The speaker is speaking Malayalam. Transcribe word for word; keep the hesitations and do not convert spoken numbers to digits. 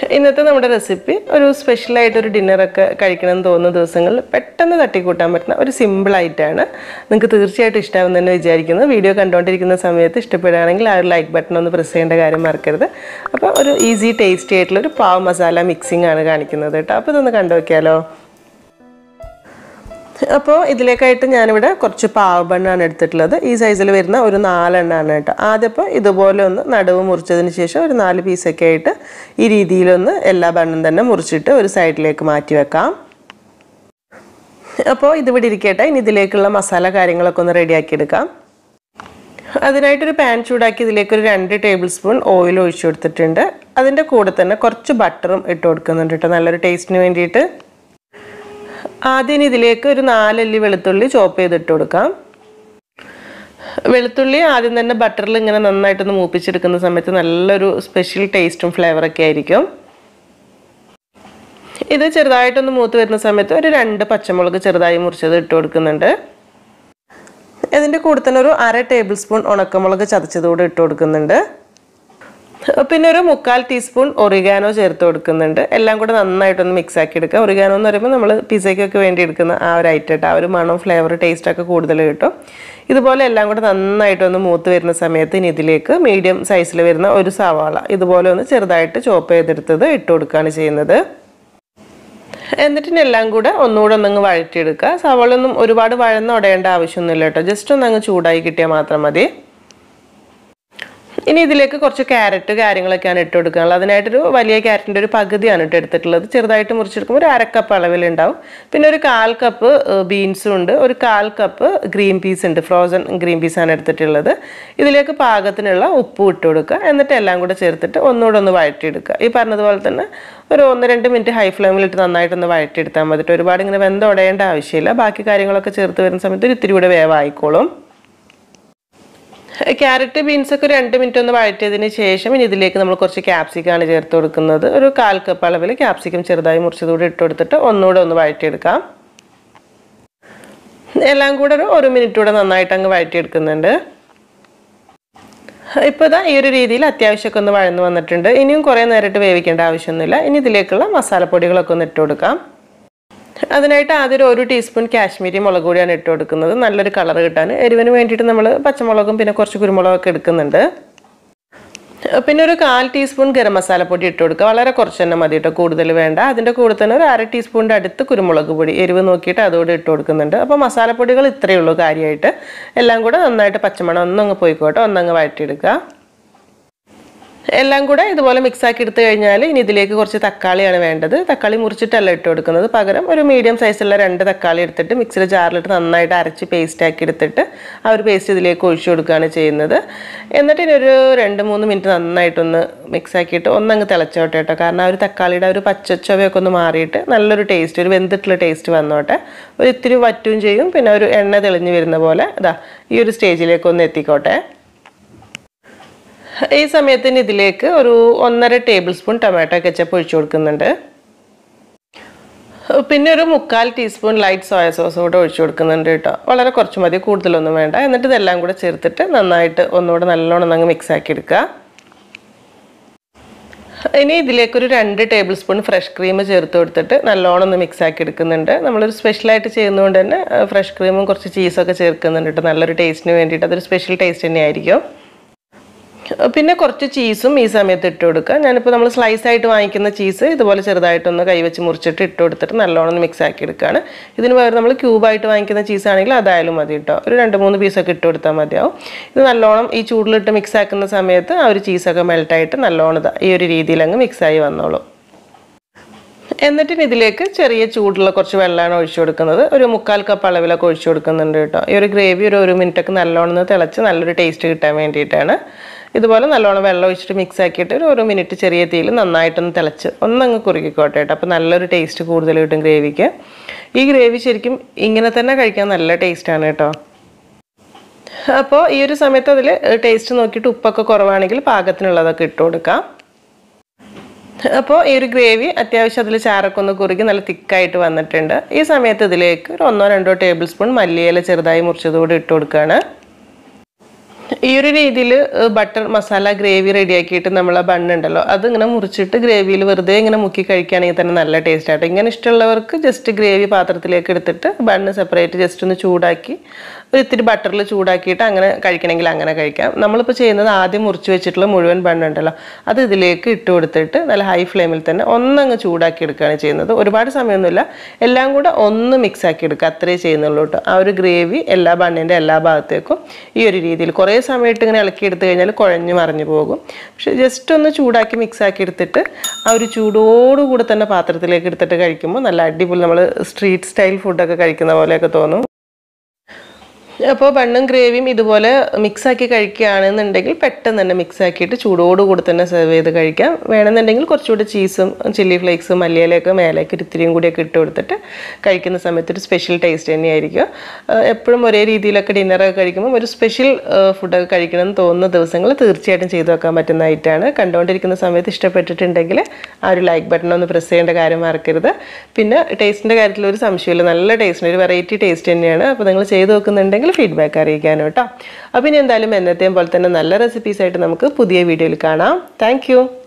ഇന്നത്തെ നമ്മുടെ റെസിപ്പി ഒരു സ്പെഷ്യൽ ആയിട്ട് ഒരു ഡിന്നർ ഒക്കെ കഴിക്കണമെന്ന് തോന്നുന്ന ദിവസങ്ങളിൽ പെട്ടെന്ന് തട്ടിക്കൂട്ടാൻ പറ്റുന്ന ഒരു സിമ്പിൾ ആയിട്ടാണ്. നിങ്ങൾക്ക് തീർച്ചയായിട്ടും ഇഷ്ടമാവുമെന്ന് വിചാരിക്കുന്നു. വീഡിയോ കണ്ടുകൊണ്ടിരിക്കുന്ന സമയത്ത് ഇഷ്ടപ്പെടുകയാണെങ്കിൽ ആ ഒരു ലൈക്ക് ബട്ടൺ ഒന്ന് പ്രസ് ചെയ്യേണ്ട കാര്യം മറക്കരുത്. അപ്പോൾ ഒരു ഈസി ടേസ്റ്റി ആയിട്ടുള്ള ഒരു പാവ് മസാല മിക്സിംഗ് ആണ് കാണിക്കുന്നത് കേട്ടോ. അപ്പോൾ ഇതൊന്ന് കണ്ടു നോക്കിയാലോ. അപ്പോൾ ഇതിലേക്കായിട്ട് ഞാനിവിടെ കുറച്ച് പാവ് ബണ്ണാണ് എടുത്തിട്ടുള്ളത്. ഈ സൈസിൽ വരുന്ന ഒരു നാലെണ്ണമാണ് കേട്ടോ. ആദ്യം ഇപ്പോൾ ഇതുപോലെ ഒന്ന് നടുവ് മുറിച്ചതിന് ശേഷം ഒരു നാല് പീസൊക്കെ ആയിട്ട് ഈ രീതിയിലൊന്ന് എല്ലാ ബണ്ണും തന്നെ മുറിച്ചിട്ട് ഒരു സൈഡിലേക്ക് മാറ്റി വെക്കാം. അപ്പോൾ ഇതിവിടെ ഇരിക്കട്ടെ. ഇനി ഇതിലേക്കുള്ള മസാല കാര്യങ്ങളൊക്കെ ഒന്ന് റെഡിയാക്കി എടുക്കാം. അതിനായിട്ടൊരു പാൻ ചൂടാക്കി ഇതിലേക്കൊരു രണ്ട് ടേബിൾ സ്പൂൺ ഓയിൽ ഒഴിച്ചു കൊടുത്തിട്ടുണ്ട്. അതിൻ്റെ കൂടെ തന്നെ കുറച്ച് ബട്ടറും ഇട്ട് കൊടുക്കുന്നുണ്ട് കേട്ടോ, നല്ലൊരു ടേസ്റ്റിന് വേണ്ടിയിട്ട്. ആദ്യം ഇതിലേക്ക് ഒരു നാലല്ലി വെളുത്തുള്ളി ചോപ്പ് ചെയ്തിട്ട് കൊടുക്കാം. വെളുത്തുള്ളി ആദ്യം തന്നെ ബട്ടറിൽ ഇങ്ങനെ നന്നായിട്ടൊന്ന് മൂപ്പിച്ചെടുക്കുന്ന സമയത്ത് നല്ലൊരു സ്പെഷ്യൽ ടേസ്റ്റും ഫ്ലേവറൊക്കെ ആയിരിക്കും. ഇത് ചെറുതായിട്ടൊന്ന് മൂത്ത് വരുന്ന സമയത്ത് ഒരു രണ്ട് പച്ചമുളക് ചെറുതായി മുറിച്ചത് ഇട്ട് കൊടുക്കുന്നുണ്ട്. ഇതിൻ്റെ കൂടെ തന്നെ ഒരു അര ടേബിൾ സ്പൂൺ ഉണക്കമുളക് ചതച്ചതുകൂടെ ഇട്ട് കൊടുക്കുന്നുണ്ട്. പിന്നെ ഒരു മുക്കാൽ ടീസ്പൂൺ ഒറിഗാനോ ചേർത്ത് കൊടുക്കുന്നുണ്ട്. എല്ലാം കൂടെ നന്നായിട്ടൊന്ന് മിക്സ് ആക്കി എടുക്കുക. ഒറിഗാനോ എന്ന് പറയുമ്പോൾ നമ്മൾ പിസയ്ക്കൊക്കെ വേണ്ടി എടുക്കുന്ന ആ ഒരു ഐറ്റം, ആ ഒരു മണം ഫ്ലേവർ ടേസ്റ്റൊക്കെ കൂടുതൽ കിട്ടും. ഇതുപോലെ എല്ലാം കൂടെ നന്നായിട്ടൊന്ന് മൂത്ത് വരുന്ന സമയത്ത് ഇനി ഇതിലേക്ക് മീഡിയം സൈസിൽ വരുന്ന ഒരു സവാള ഇതുപോലെ ഒന്ന് ചെറുതായിട്ട് ചോപ്പ് ചെയ്തെടുത്തത് ഇട്ട് കൊടുക്കുകയാണ് ചെയ്യുന്നത്. എന്നിട്ട് എല്ലാം കൂടെ ഒന്നുകൂടെ ഒന്നങ്ങ് വഴറ്റിയെടുക്കുക. സവാള ഒന്നും ഒരുപാട് വഴന്ന് ഉടയേണ്ട ആവശ്യമൊന്നുമില്ല കേട്ടോ, ജസ്റ്റ് ഒന്ന് അങ്ങ് ചൂടായി കിട്ടിയാൽ മാത്രം മതി. ഇനി ഇതിലേക്ക് കുറച്ച് ക്യാരറ്റ് കാര്യങ്ങളൊക്കെയാണ് ഇട്ട് കൊടുക്കാനുള്ളത്. അതിനായിട്ടൊരു വലിയ ക്യാരറ്റിൻ്റെ ഒരു പകുതിയാണ് ഇട്ട് എടുത്തിട്ടുള്ളത്. ചെറുതായിട്ട് മുറിച്ചെടുക്കുമ്പോൾ ഒരു അരക്കപ്പ് അളവിലുണ്ടാവും. പിന്നെ ഒരു കാൽ കപ്പ് ബീൻസും ഉണ്ട്, ഒരു കാൽ കപ്പ് ഗ്രീൻ പീസ് ഉണ്ട്, ഫ്രോസൺ ഗ്രീൻ പീസാണ് എടുത്തിട്ടുള്ളത്. ഇതിലേക്ക് പാകത്തിനുള്ള ഉപ്പും ഇട്ട് കൊടുക്കുക. എന്നിട്ട് എല്ലാം കൂടെ ചേർത്തിട്ട് ഒന്നുകൂടെ ഒന്ന് വഴറ്റിയെടുക്കുക. ഈ പറഞ്ഞതുപോലെ തന്നെ ഒരു ഒന്ന് രണ്ട് മിനിറ്റ് ഹൈ ഫ്ലെയിമിലിട്ട് നന്നായിട്ടൊന്ന് വഴറ്റിയെടുത്താൽ മതിട്ട്. ഒരുപാട് ഇങ്ങനെ വെന്തുടയേണ്ട ആവശ്യമില്ല. ബാക്കി കാര്യങ്ങളൊക്കെ ചേർത്ത് വരുന്ന സമയത്ത് ഒരു ഇത്തിരി കൂടെ വേവായിക്കോളും. ക്യാരറ്റ് ബീൻസൊക്കെ ഒരു രണ്ട് മിനിറ്റ് ഒന്ന് വഴറ്റിയതിന് ശേഷം ഇനി ഇതിലേക്ക് നമ്മൾ കുറച്ച് ക്യാപ്സിക്കാണ് ചേർത്ത് കൊടുക്കുന്നത്. ഒരു കാൽ കപ്പ് അളവിൽ ക്യാപ്സിക്കം ചെറുതായി മുറിച്ചതുകൂടി ഇട്ട് കൊടുത്തിട്ട് ഒന്നുകൂടെ ഒന്ന് വഴറ്റിയെടുക്കാം. എല്ലാം കൂടെ ഒരു ഒരു മിനിറ്റ് കൂടെ നന്നായിട്ട് അങ്ങ് വഴറ്റിയെടുക്കുന്നുണ്ട്. ഇപ്പോൾ ഇതാ ഈ ഒരു രീതിയിൽ അത്യാവശ്യമൊക്കെ ഒന്ന് വഴന്ന് വന്നിട്ടുണ്ട്. ഇനിയും കുറേ നേരിട്ട് വേവിക്കേണ്ട ആവശ്യമൊന്നുമില്ല. ഇനി ഇതിലേക്കുള്ള മസാലപ്പൊടികളൊക്കെ ഒന്ന് ഇട്ട് കൊടുക്കാം. അതിനായിട്ട് ആദ്യം ഒരു ടീസ്പൂൺ കാശ്മീരി മുളക് പൊടിയാണ് ഇട്ട് കൊടുക്കുന്നത്, നല്ലൊരു കളർ കിട്ടാൻ. എരിവിന് വേണ്ടിയിട്ട് നമ്മൾ പച്ചമുളകും പിന്നെ കുറച്ച് കുരുമുളകൊക്കെ എടുക്കുന്നുണ്ട്. പിന്നെ ഒരു കാൽ ടീസ്പൂൺ ഗരം മസാലപ്പൊടി ഇട്ട് കൊടുക്കുക. വളരെ കുറച്ച് തന്നെ മതി കേട്ടോ, കൂടുതൽ വേണ്ട. അതിൻ്റെ കൂടെ തന്നെ ഒരു അര ടീസ്പൂണിൻ്റെ അടുത്ത് കുരുമുളക് പൊടി എരിവ് നോക്കിയിട്ട് അതോടെ ഇട്ട് കൊടുക്കുന്നുണ്ട്. അപ്പോൾ മസാലപ്പൊടികൾ ഇത്രയേ ഉള്ളൂ കാര്യമായിട്ട്. എല്ലാം കൂടെ നന്നായിട്ട് പച്ചമണം ഒന്നങ്ങ് പോയിക്കോട്ടെ, ഒന്നങ്ങ് വഴറ്റിയെടുക്കുക. എല്ലാം കൂടെ ഇതുപോലെ മിക്സാക്കി എടുത്തു കഴിഞ്ഞാൽ ഇനി ഇതിലേക്ക് കുറച്ച് തക്കാളിയാണ് വേണ്ടത്. തക്കാളി മുറിച്ചിട്ടല്ല ഇട്ട് കൊടുക്കുന്നത്, പകരം ഒരു മീഡിയം സൈസുള്ള രണ്ട് തക്കാളി എടുത്തിട്ട് മിക്സിയുടെ ജാറിലിട്ട് നന്നായിട്ട് അരച്ച് പേസ്റ്റ് ആക്കി എടുത്തിട്ട് ആ ഒരു പേസ്റ്റ് ഇതിലേക്ക് ഒഴിച്ചു കൊടുക്കുകയാണ് ചെയ്യുന്നത്. എന്നിട്ട് ഇനി ഒരു രണ്ട് മൂന്ന് മിനിറ്റ് നന്നായിട്ടൊന്ന് മിക്സാക്കിയിട്ട് ഒന്നങ്ങ് തിളച്ചോട്ടെ കേട്ടോ. കാരണം ആ ഒരു തക്കാളിയുടെ ഒരു പച്ചച്ചൊവയൊക്കെ ഒന്ന് മാറിയിട്ട് നല്ലൊരു ടേസ്റ്റ്, ഒരു വെന്തിട്ടുള്ള ടേസ്റ്റ് വന്നോട്ടെ. ഒരു ഇത്തിരി വറ്റും ചെയ്യും, പിന്നെ ഒരു എണ്ണ തെളിഞ്ഞ് വരുന്ന പോലെ ഇതാ ഈ ഒരു സ്റ്റേജിലേക്ക് ഒന്ന് എത്തിക്കോട്ടെ. ഈ സമയത്തിന് ഇതിലേക്ക് ഒരു ഒന്നര ടേബിൾ സ്പൂൺ ടൊമാറ്റോ കെച്ചപ്പ് ഒഴിച്ചു കൊടുക്കുന്നുണ്ട്. പിന്നെ ഒരു മുക്കാൽ ടീസ്പൂൺ ലൈറ്റ് സോയ സോസ് കൂടെ ഒഴിച്ചു കൊടുക്കുന്നുണ്ട് കേട്ടോ. വളരെ കുറച്ച് മതി, കൂടുതലൊന്നും വേണ്ട. എന്നിട്ട് ഇതെല്ലാം കൂടെ ചേർത്തിട്ട് നന്നായിട്ട് ഒന്നുകൂടെ നല്ലോണം അങ്ങ് മിക്സ് ആക്കി എടുക്കുക. ഇനി ഇതിലേക്കൊരു രണ്ട് ടേബിൾ സ്പൂൺ ഫ്രഷ് ക്രീം ചേർത്ത് കൊടുത്തിട്ട് നല്ലോണം ഒന്ന് മിക്സ് ആക്കി എടുക്കുന്നുണ്ട്. നമ്മളൊരു സ്പെഷ്യലായിട്ട് ചെയ്യുന്നതുകൊണ്ട് തന്നെ ഫ്രഷ് ക്രീമും കുറച്ച് ചീസൊക്കെ ചേർക്കുന്നുണ്ട് കേട്ടോ, നല്ലൊരു ടേസ്റ്റിന് വേണ്ടിയിട്ട്. അതൊരു സ്പെഷ്യൽ ടേസ്റ്റ് തന്നെയായിരിക്കും. പിന്നെ കുറച്ച് ചീസും ഈ സമയത്ത് ഇട്ട് കൊടുക്കുക. ഞാനിപ്പോൾ നമ്മൾ സ്ലൈസ് ആയിട്ട് വാങ്ങിക്കുന്ന ചീസ് ഇതുപോലെ ചെറുതായിട്ടൊന്ന് കൈവച്ച് മുറിച്ചിട്ട് ഇട്ട് കൊടുത്തിട്ട് നല്ലോണം മിക്സ് ആക്കി എടുക്കുകയാണ്. ഇതിന് പകരം നമ്മൾ ക്യൂബായിട്ട് വാങ്ങിക്കുന്ന ചീസ് ആണെങ്കിൽ അതായാലും മതി കേട്ടോ. ഒരു രണ്ട് മൂന്ന് പീസൊക്കെ ഇട്ട് കൊടുത്താൽ മതിയാവും. ഇത് നല്ലോണം ഈ ചൂടിലിട്ട് മിക്സ് ആക്കുന്ന സമയത്ത് ആ ഒരു ചീസൊക്കെ മെൽട്ടായിട്ട് നല്ലോണം ഈ ഒരു രീതിയിൽ അങ്ങ് മിക്സായി വന്നോളൂ. എന്നിട്ട് ഇതിലേക്ക് ചെറിയ ചൂടുള്ള കുറച്ച് വെള്ളമാണ് ഒഴിച്ചു കൊടുക്കുന്നത്. ഒരു മുക്കാൽ കപ്പ് അളവിലൊക്കെ ഒഴിച്ചു കൊടുക്കുന്നുണ്ട് കേട്ടോ. ഈ ഒരു ഗ്രേവി ഒരു ഒരു മിനിറ്റൊക്കെ നല്ലോണം തിളച്ച് നല്ലൊരു ടേസ്റ്റ് കിട്ടാൻ വേണ്ടിയിട്ടാണ്. ഇതുപോലെ നല്ലോണം വെള്ളം ഒഴിച്ചിട്ട് മിക്സ് ആക്കിയിട്ട് ഒരു ഒരു മിനിറ്റ് ചെറിയ തീയിൽ നന്നായിട്ടൊന്ന് തിളച്ച് ഒന്നങ്ങ് കുറുക്കിക്കോട്ടെ കേട്ടോ. അപ്പോൾ നല്ലൊരു ടേസ്റ്റ് കൂടുതൽ കിട്ടും ഗ്രേവിക്ക്. ഈ ഗ്രേവി ശരിക്കും ഇങ്ങനെ തന്നെ കഴിക്കാൻ നല്ല ടേസ്റ്റാണ് കേട്ടോ. അപ്പോൾ ഈ ഒരു സമയത്ത് അതിൽ ടേസ്റ്റ് നോക്കിയിട്ട് ഉപ്പൊക്കെ കുറവാണെങ്കിൽ പാകത്തിനുള്ളതൊക്കെ ഇട്ട് കൊടുക്കാം. അപ്പോൾ ഈ ഒരു ഗ്രേവി അത്യാവശ്യം അതിൽ ചാറൊക്കെ ഒന്ന് കുറുകി നല്ല തിക്കായിട്ട് വന്നിട്ടുണ്ട്. ഈ സമയത്ത് ഇതിലേക്ക് ഒരു ഒന്നോ രണ്ടോ ടേബിൾ സ്പൂൺ മല്ലിയില ചെറുതായി മുറിച്ചതുകൂടി ഇട്ട് കൊടുക്കുകയാണ്. ഈ ഒരു രീതിയിൽ ബട്ടർ മസാല ഗ്രേവി റെഡിയാക്കിയിട്ട് നമ്മൾ ആ ബണ്ണുണ്ടല്ലോ അതിങ്ങനെ മുറിച്ചിട്ട് ഗ്രേവിയിൽ വെറുതെ ഇങ്ങനെ മുക്കി കഴിക്കുകയാണെങ്കിൽ തന്നെ നല്ല ടേസ്റ്റ് ആയിട്ട്. ഇങ്ങനെ ഇഷ്ടമുള്ളവർക്ക് ജസ്റ്റ് ഗ്രേവി പാത്രത്തിലേക്ക് എടുത്തിട്ട് ബണ്ണ് സെപ്പറേറ്റ് ജസ്റ്റ് ഒന്ന് ചൂടാക്കി ഒരു ഇത്തിരി ബട്ടറിൽ ചൂടാക്കിയിട്ട് അങ്ങനെ കഴിക്കണമെങ്കിൽ അങ്ങനെ കഴിക്കാം. നമ്മളിപ്പോൾ ചെയ്യുന്നത് ആദ്യം മുറിച്ച് വെച്ചിട്ടുള്ള മുഴുവൻ ബണ്ണുണ്ടല്ലോ അത് ഇതിലേക്ക് ഇട്ട് കൊടുത്തിട്ട് നല്ല ഹൈ ഫ്ലെയിമിൽ തന്നെ ഒന്നങ്ങ് ചൂടാക്കി എടുക്കുകയാണ് ചെയ്യുന്നത്. ഒരുപാട് സമയമൊന്നുമില്ല, എല്ലാം കൂടെ ഒന്ന് മിക്സ് ആക്കി എടുക്കുക, അത്രേ ചെയ്യുന്നുള്ളൂ കേട്ടോ. ആ ഒരു ഗ്രേവി എല്ലാ ബണ്ണിൻ്റെ എല്ലാ ഭാഗത്തേക്കും ഈ ഒരു രീതിയിൽ കുറേ സമയത്ത് ഇങ്ങനെ ഇളക്കി എടുത്തു കഴിഞ്ഞാൽ കുഴഞ്ഞു മറിഞ്ഞു പോകും. പക്ഷെ ജസ്റ്റ് ഒന്ന് ചൂടാക്കി മിക്സ് ആക്കി എടുത്തിട്ട് ആ ഒരു ചൂടോടുകൂടെ തന്നെ പാത്രത്തിലേക്ക് എടുത്തിട്ട് കഴിക്കുമ്പോൾ നല്ല അടിപൊളി നമ്മൾ സ്ട്രീറ്റ് സ്റ്റൈൽ ഫുഡൊക്കെ കഴിക്കുന്ന പോലെയൊക്കെ തോന്നും. അപ്പോൾ ബണ്ണും ഗ്രേവിയും ഇതുപോലെ മിക്സാക്കി കഴിക്കുകയാണെന്നുണ്ടെങ്കിൽ പെട്ടെന്ന് തന്നെ മിക്സ് ആക്കിയിട്ട് ചൂടോടുകൂടി തന്നെ സെർവ് ചെയ്ത് കഴിക്കാം. വേണമെന്നുണ്ടെങ്കിൽ കുറച്ചുകൂടി ചീസും ചില്ലി ഫ്ലേക്സും മല്ലിയിലൊക്കെ മേലേക്ക് ഇത്തിരിയും കൂടിയൊക്കെ ഇട്ട് കൊടുത്തിട്ട് കഴിക്കുന്ന സമയത്ത് ഒരു സ്പെഷ്യൽ ടേസ്റ്റ് തന്നെയായിരിക്കും. എപ്പോഴും ഒരേ രീതിയിലൊക്കെ ഡിന്നറൊക്കെ കഴിക്കുമ്പോൾ ഒരു സ്പെഷ്യൽ ഫുഡൊക്കെ കഴിക്കണമെന്ന് തോന്നുന്ന ദിവസങ്ങൾ തീർച്ചയായിട്ടും ചെയ്തു വെക്കാൻ പറ്റുന്ന ഐറ്റമാണ്. കണ്ടുകൊണ്ടിരിക്കുന്ന സമയത്ത് ഇഷ്ടപ്പെട്ടിട്ടുണ്ടെങ്കിൽ ആ ഒരു ലൈക്ക് ബട്ടൺ ഒന്ന് പ്രസ് ചെയ്യേണ്ട കാര്യം മറക്കരുത്. പിന്നെ ടേസ്റ്റിൻ്റെ കാര്യത്തിൽ ഒരു സംശയമില്ല, നല്ല ടേസ്റ്റ്, ഒരു വെറൈറ്റി ടേസ്റ്റ് തന്നെയാണ്. അപ്പോൾ നിങ്ങൾ ചെയ്ത് നോക്കുന്നുണ്ടെങ്കിൽ ഫീഡ്ബാക്ക് അറിയിക്കാനോ കേട്ടോ. അപ്പോൾ ഇനി എന്തായാലും എന്നത്തെയും പോലെ തന്നെ നല്ല റെസിപ്പീസായിട്ട് നമുക്ക് പുതിയ വീഡിയോയിൽ കാണാം. താങ്ക്